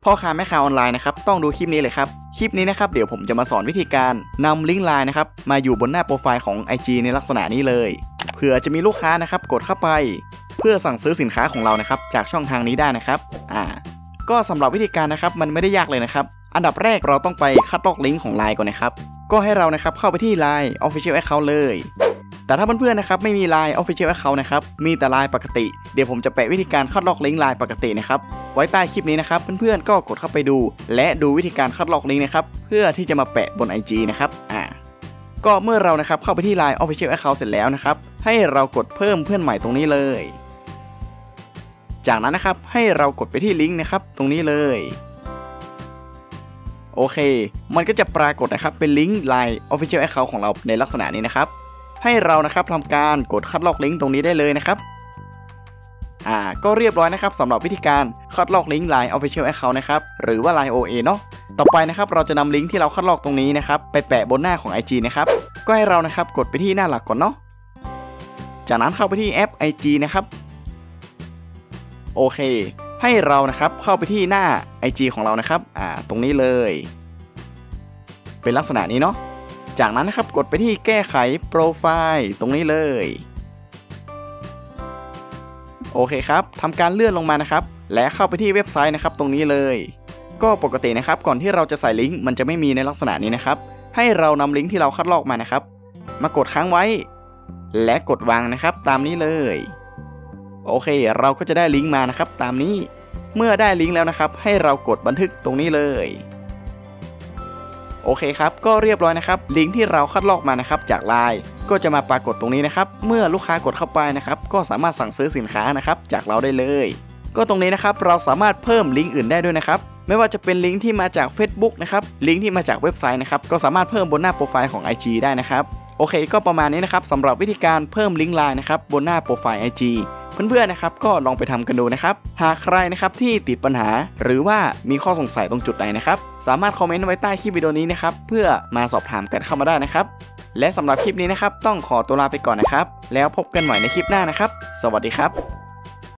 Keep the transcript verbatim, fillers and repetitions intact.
พ่อค้าแม่ค้าออนไลน์นะครับต้องดูคลิปนี้เลยครับคลิปนี้นะครับเดี๋ยวผมจะมาสอนวิธีการนำลิงก์ไลน์นะครับมาอยู่บนหน้าโปรไฟล์ของ ไอ จี ในลักษณะนี้เลยเผื่อจะมีลูกค้านะครับกดเข้าไปเพื่อสั่งซื้อสินค้าของเรานะครับจากช่องทางนี้ได้นะครับอ่าก็สำหรับวิธีการนะครับมันไม่ได้ยากเลยนะครับอันดับแรกเราต้องไปคัดลอกลิงก์ของ ไลน์ ก่อนนะครับก็ให้เรานะครับเข้าไปที่ ไลน์ Official Account เลยแต่ถ้าเพื่อนๆนะครับไม่มี ไลน์ Official Account นะครับมีแต่ ไลน์ ปกติเดี๋ยวผมจะแปะวิธีการคัดลอกลิงก์ ไลน์ ปกตินะครับไว้ใต้คลิปนี้นะครับเพื่อนๆก็กดเข้าไปดูและดูวิธีการคัดลอกลิงก์นะครับเพื่อที่จะมาแปะบน ไอ จี นะครับอ่าก็เมื่อเรานะครับเข้าไปที่ ไลน์ Official Account เสร็จแล้วนะครับให้เรากดเพิ่มเพื่อนใหม่ตรงนี้เลยจากนั้นนะครับให้เรากดไปที่ลิงก์นะครับตรงนี้เลยโอเคมันก็จะปรากฏนะครับเป็นลิงก์ ไลน์ Official Account ของเราในลักษณะนี้นะครับให้เรานะครับทำการกดคัดลอกลิงก์ตรงนี้ได้เลยนะครับอ่าก็เรียบร้อยนะครับสำหรับวิธีการคัดลอกลิงก์ ไลน์ Official Account นะครับหรือว่า ไลน์ โอ เอ เนาะต่อไปนะครับเราจะนำลิงก์ที่เราคัดลอกตรงนี้นะครับไปแปะบนหน้าของ ไอ จี นะครับก็ให้เรานะครับกดไปที่หน้าหลักก่อนเนาะจากนั้นเข้าไปที่แอป ไอ จี นะครับโอเคให้เรานะครับเข้าไปที่หน้า ไอ จี ของเรานะครับอ่าตรงนี้เลยเป็นลักษณะนี้เนาะจากนั้นนะครับกดไปที่แก้ไขโปรไฟล์ตรงนี้เลยโอเคครับทำการเลื่อนลงมานะครับและเข้าไปที่เว็บไซต์นะครับตรงนี้เลยก็ปกตินะครับก่อนที่เราจะใส่ลิงก์มันจะไม่มีในลักษณะนี้นะครับให้เรานำลิงก์ที่เราคัดลอกมานะครับมากดค้างไว้และกดวางนะครับตามนี้เลยโอเคเราก็จะได้ลิงก์มานะครับตามนี้เมื่อได้ลิงก์แล้วนะครับให้เรากดบันทึกตรงนี้เลยโอเคครับก็เรียบร้อยนะครับลิงก์ที่เราคัดลอกมานะครับจาก ไลน์ ก็จะมาปรากฏตรงนี้นะครับเมื่อลูกค้ากดเข้าไปนะครับก็สามารถสั่งซื้อสินค้านะครับจากเราได้เลยก็ตรงนี้นะครับเราสามารถเพิ่มลิงก์อื่นได้ด้วยนะครับไม่ว่าจะเป็นลิงก์ที่มาจาก Facebook นะครับลิงก์ที่มาจากเว็บไซต์นะครับก็สามารถเพิ่มบนหน้าโปรไฟล์ของ ไอ จี ได้นะครับโอเคก็ประมาณนี้นะครับสำหรับวิธีการเพิ่มลิงก์ ไลน์ นะครับบนหน้าโปรไฟล์ ไอ จี เพื่อนๆนะครับก็ลองไปทำกันดูนะครับหากใครนะครับที่ติดปัญหาหรือว่ามีข้อสงสัยตรงจุดไหนนะครับสามารถคอมเมนต์ไว้ใต้คลิปวิดีโอนี้นะครับเพื่อมาสอบถามกันเข้ามาได้นะครับและสำหรับคลิปนี้นะครับต้องขอตัวลาไปก่อนนะครับแล้วพบกันใหม่ในคลิปหน้านะครับสวัสดีครับ